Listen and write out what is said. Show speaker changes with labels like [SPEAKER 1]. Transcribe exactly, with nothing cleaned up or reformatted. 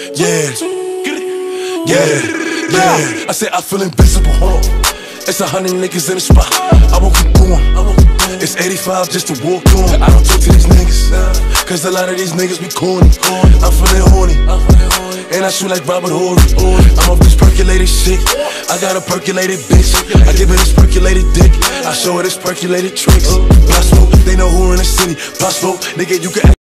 [SPEAKER 1] Yeah, yeah, yeah. I said I feel invincible. It's a hundred niggas in the spot. I won't keep going. It's eighty-five just to walk on. I don't talk to these niggas, cause a lot of these niggas be corny. I'm feeling horny, and I shoot like Robert Horry. I'm off this percolated shit. I got a percolated bitch. I give her this percolated dick. I show her this percolated tricks. Pop smoke, they know who in the city. Pop smoke, nigga, you can